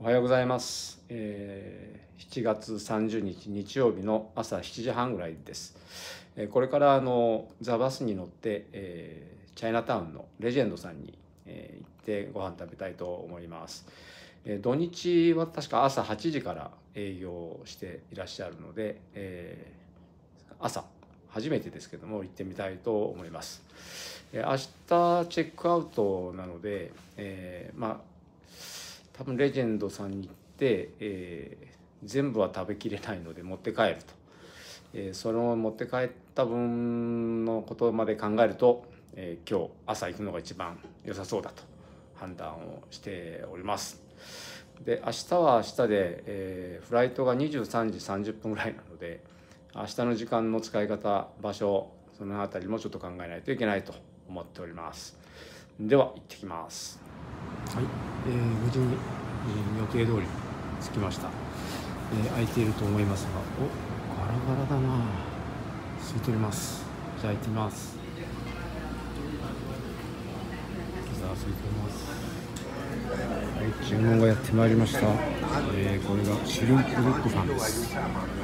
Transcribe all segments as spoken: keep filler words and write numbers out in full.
おはようございます、えー、しちがつさんじゅうにち日曜日の朝しちじはんぐらいです。えー、これからあのザバスに乗って、えー、チャイナタウンのレジェンドさんに、えー、行ってご飯食べたいと思います。えー、土日は確か朝はちじから営業していらっしゃるので、えー、朝初めてですけども行ってみたいと思います。えー、明日チェックアウトなので、えー、まあ多分レジェンドさんに行って、えー、全部は食べきれないので持って帰ると、えー、その持って帰った分のことまで考えると、えー、今日朝行くのが一番良さそうだと判断をしております。で明日は明日で、えー、フライトがにじゅうさんじさんじゅっぷんぐらいなので、明日の時間の使い方、場所、そのあたりもちょっと考えないといけないと思っております。では行ってきます。はい、えー、無事に、えー、予定通り着きました。えー、空いていると思いますが、お、ガラガラだな。空いております。じゃあ行ってみます。さあ空いております。はい、注文がやってまいりました。えー、これがシュリンプルックファンです。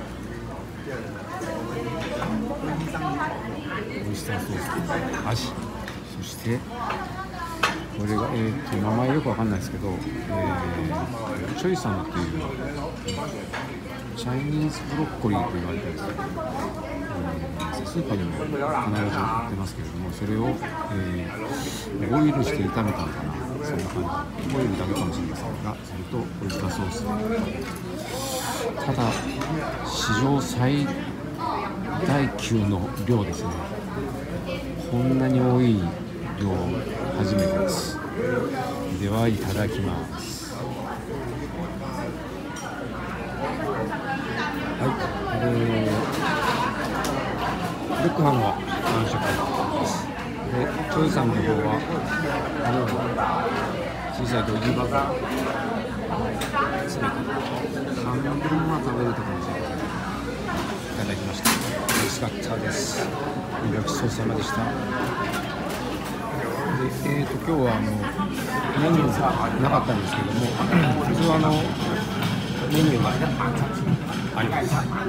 オイスターソース、アジ、そしてこれが、えー、と名前よくわかんないですけど、えー、チョイサムっていうチャイニーズブロッコリーと言われたりする、えー、スーパーにも必ず売ってますけれども、それを、えー、ボイルして炒めたのかな、そんな感じ、ボイルだけかもしれませんが、それとオイスターソース、ただ史上最大級の量ですね。こんなに多い量初めてです。ではいただきます。はい、えー、ルックハンは何色です。で、チョイさんの方はこのように小さいドギーバッグ詰めて半分は食べれたかもしれません。いただきました。美味しかったです。ごちそうさまでした。でえー、と今日はあのメニューがなかったんですけども、普通はあのメニューがあります。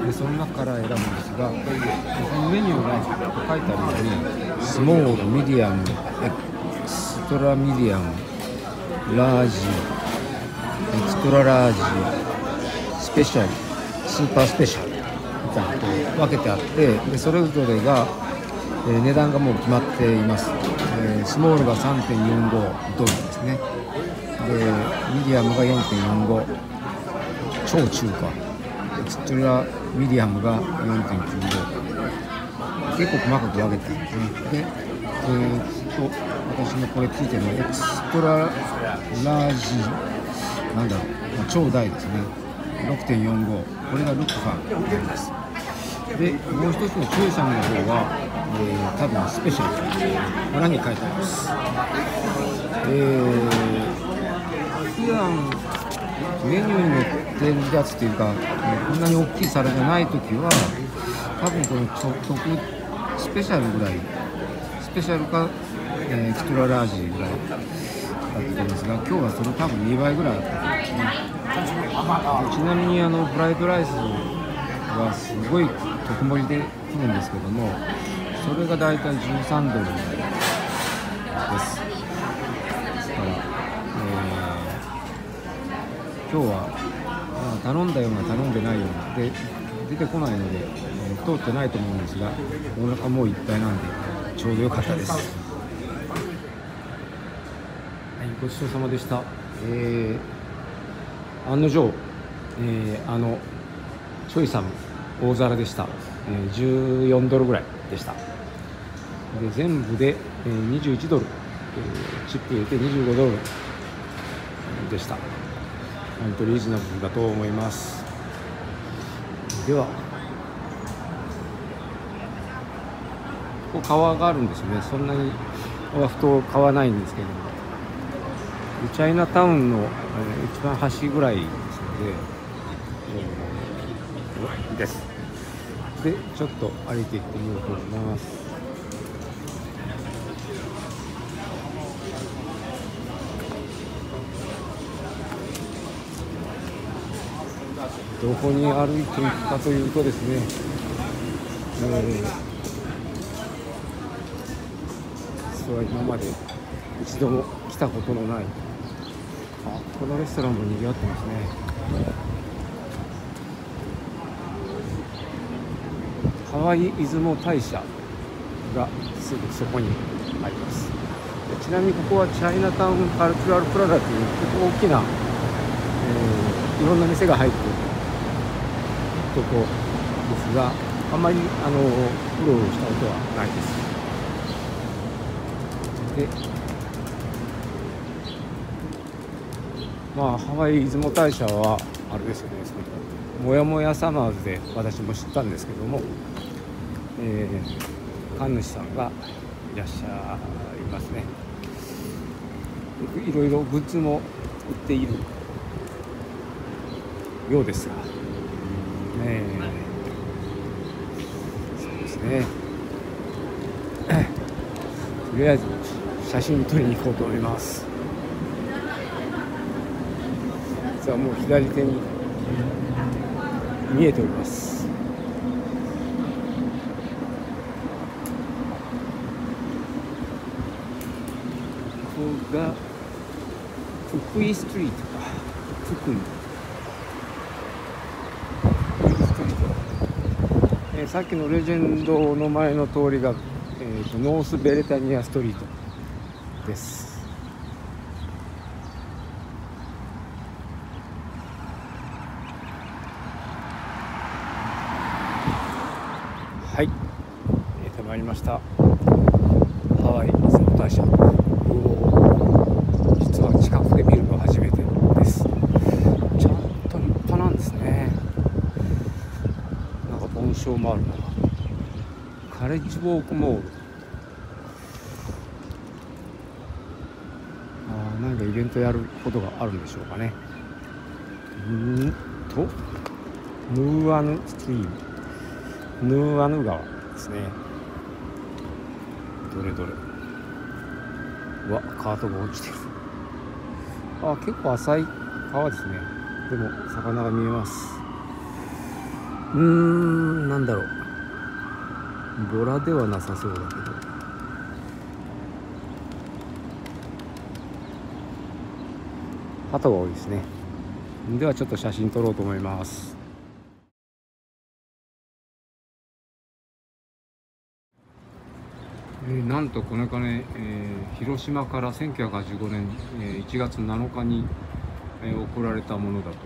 でその中から選ぶんですが、そのメニューが書いてあるようにスモール、ミディアム、エクストラミディアム、ラージ、エクストララージ、スペシャル、スーパースペシャルみたいなことを分けてあって、でそれぞれが、えー、値段がもう決まっています。えー、スモールが さんてんよんご ドルですね。でミディアムが よんてんよんご、 超中華、エクストラミディアムが よんてんきゅうご、 結構細かく分けてるんですね。で、えー、と私のこれついてるのエクストララージ、なんだろう、まあ、超大ですね、 ろくてんよんご、 これがルックファンになります。でもう一つのチョイサムの方は、えー、多分スペシャル、裏に書いてあります。えー、普段メニューに載ってるやつっていうか、こんなに大きい皿じゃないときは多分この特スペシャルぐらい、スペシャルか、えー、エクストララージぐらいだったと思いますが、今日はそれ多分にばいぐらいだったと思いますね。ちなみにあのフライドライスはすごい特盛りで来るんですけども、それがだいたいじゅうさんドルです。ですから、えー、今日は、まあ、頼んだような頼んでないようなで出てこないので、えー、通ってないと思うんですが、お腹もういっぱいなんでちょうどよかったです。はい、ごちそうさまでした。えー、案の定、えー、あのチョイサム大皿でした。えー、じゅうよんドルぐらいでした。で全部で、えー、にじゅういちドル、えー、チップ入れてにじゅうごドルでした。本当にリーズナブルだと思います。ではここ川があるんですよね。そんなにオアフ島買わないんですけども、チャイナタウンの、えー、一番端ぐらいですので、えー、ですでちょっと歩いていってみようと思います。 どこに歩いていくかというとですね、えー、実は今まで一度も来たことのない、あ、このレストランも賑わってますね。ハワイ出雲大社がすぐそこにあります。ちなみにここはチャイナタウンカルチュラルプラザという大きな、えー、いろんな店が入っているとこですが、あんまりあのうろうろしたことはないです。で、まあハワイ出雲大社はあれですよね、そのもやもやサマーズで私も知ったんですけども、えー、神主さんがいらっしゃいますね。いろいろグッズも売っているようですが、ね、そうですね。とりあえず写真撮りに行こうと思います。実はもう左手に見えております。ここが福井ストリートか、福井ストリート、えー、さっきのレジェンドの前の通りが、えー、とノースベレタニアストリートです。はい、見えてまいりました。ハワイ出雲大社、実は近くで見るの初めてです。ちゃんと立派なんですね。なんか梵鐘もあるな。カレッジウォークモール、あ、何かイベントやることがあるんでしょうかね。んとヌーアヌストリーム、ヌーアヌ川ですね。どれどれ、うわ、カートが落ちてる。あ、結構浅い川ですね。でも魚が見えます。うーん、なんだろう、ボラではなさそうだけど、鳩が多いですね。ではちょっと写真撮ろうと思います。えー、なんとこの金、えー、広島からせんきゅうひゃくはちじゅうごねん、えー、いちがつなのかに、えー、贈られたものだと、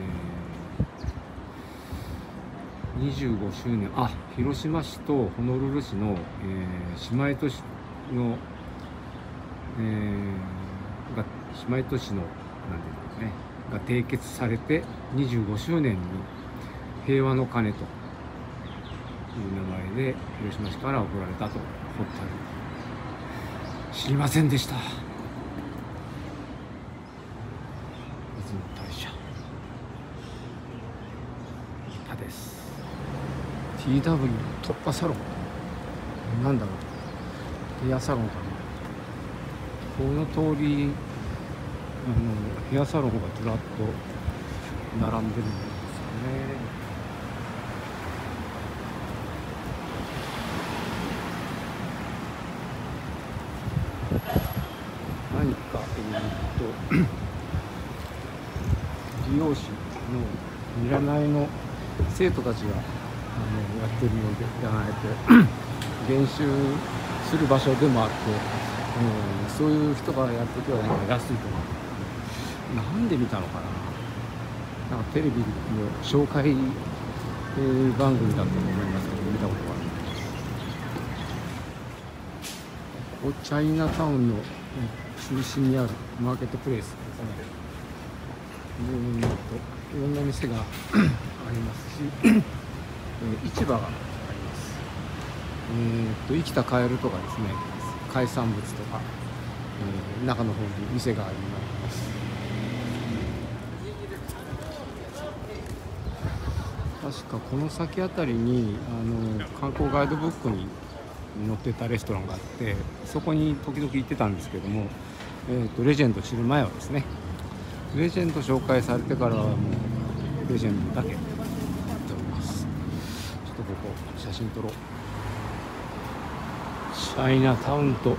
えー、にじゅうごしゅうねん、あ、広島市とホノルル市の、えー、姉妹都市の、えー、が姉妹都市のなんていうのねが締結されてにじゅうごしゅうねんに平和の鐘という名前で広島市から贈られたと。知りませんでした。出雲大社、立派です。 ティーダブリュー 突破サロン、なんだろう、ヘアサロンかな。この通り、あのヘアサロンがずらっと並んでるんですよね。何か、えー、と美容師の見習いの生徒たちがあのやってるようでやられて練習する場所でもあって、うん、そういう人がやってては安いとか、なんで見たのかな。なんかテレビの紹介、えー、番組だったと思いますけど見たことがある。ここチャイナタウンの中心にあるマーケットプレイスですね。うんといろんな店がありますし市場があります。えー、と生きたカエルとかですね、海産物とか、えー、中の方に店があります。確かこの先あたりにあの観光ガイドブックに載ってたレストランがあって、そこに時々行ってたんですけども、えー、とレジェンド知る前はですね、レジェンド紹介されてからはもうレジェンドだけやっております。ちょっとここ写真撮ろう。チャイナタウンと聞く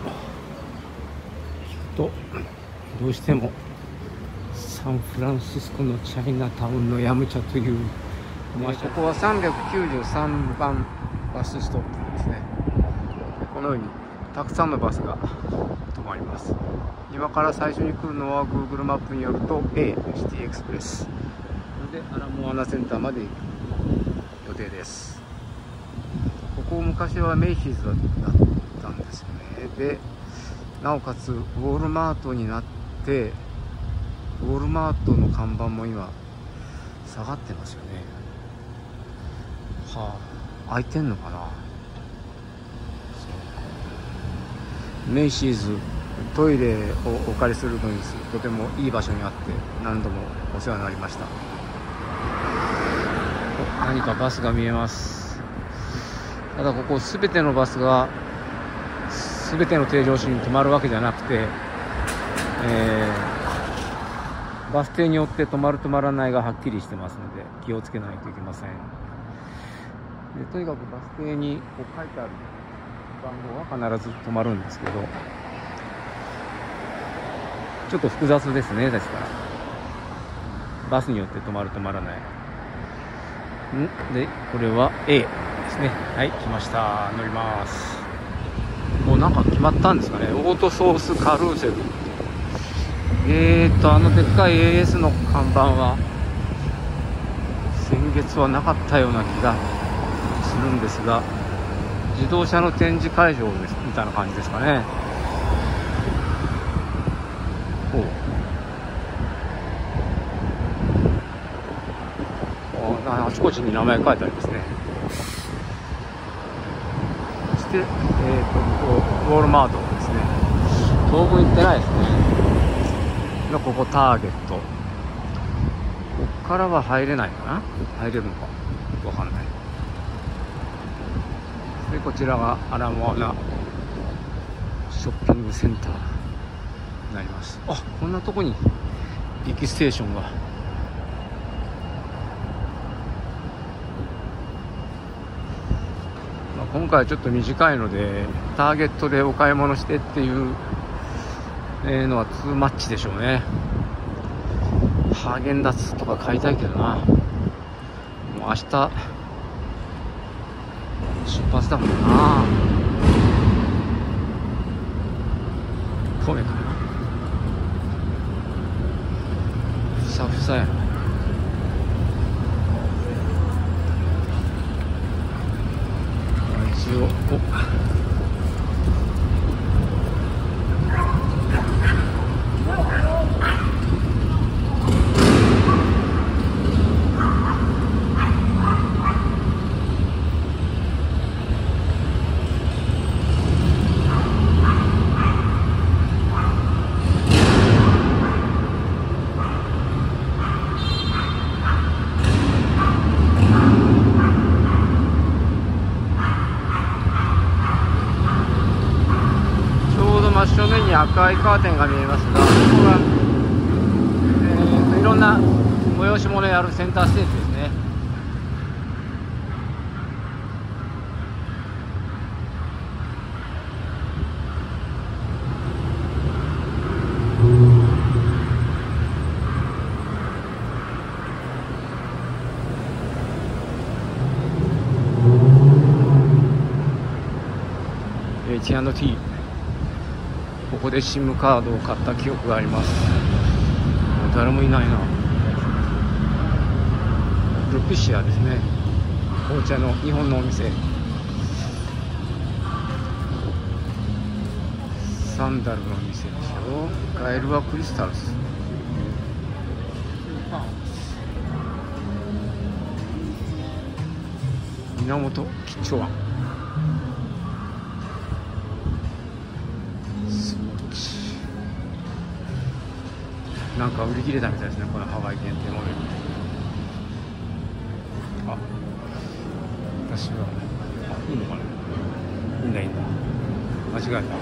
とどうしてもサンフランシスコのチャイナタウンのヤムチャという、ここはさんびゃくきゅうじゅうさんばんバスストップですね。このようにたくさんのバスが止まります。今から最初に来るのは Google マップによると A シティエクスプレスでアラモアナセンターまで行く予定です。ここ昔はメイヒーズだったんですよね。でなおかつウォールマートになって、ウォールマートの看板も今下がってますよね。はあ、開いてんのかな。メイシーズトイレをお借りするのにとてもいい場所にあって何度もお世話になりました。何かバスが見えます。ただここ全てのバスが全ての停乗所に止まるわけじゃなくて、えー、バス停によって止まる止まらないがはっきりしてますので気をつけないといけません。でとにかくバス停にこう書いてある番号は必ず止まるんですけど、ちょっと複雑ですね。ですからバスによって止まる止まらないんで、これは A ですね。はい、来ました。乗ります。もうなんか決まったんですかね。オートソースカルーセル。えーとあのでっかい エーエス の看板は先月はなかったような気がするんですが、自動車の展示会場ですみたいな感じですかね。ほう、あちこちに名前書いてありますね。そして、えー、とここウォールマートですね。当分行ってないですね。ここターゲット、ここからは入れないかな。入れるのかわかんない。でこちらがアラモアナショッピングセンターになります。あ、こんなとこに駅ステーションが。今回はちょっと短いのでターゲットでお買い物してっていうのはツーマッチでしょうね。ハーゲンダッツとか買いたいけどな。もう明日出発だもんな。米かな。ふさふさやな。一応真正面に赤いカーテンが見えますが、ここが、えー、といろんな催し物やるセンターステージですね。エイチアンドティー、ここで SIM カードを買った記憶があります。もう誰もいないな。ルピシアですね。紅茶の日本のお店。サンダルの店でしょ。ガエルはクリスタルス。源吉兆庵。なんか売り切れたみたいですね、このハワイ限定モデル。あ、私は、あ、いいのかな。いいんだいいんだ。間違えた。セ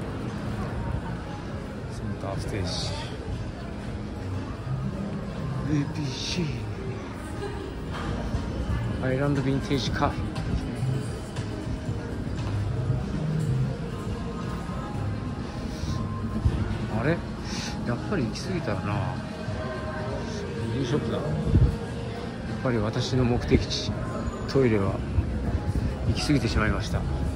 ンターステージ。 エービーシー アイランドヴィンテージカフェ。あれやっぱり行き過ぎたらな、ビリーショップだ。やっぱり私の目的地トイレは行き過ぎてしまいました。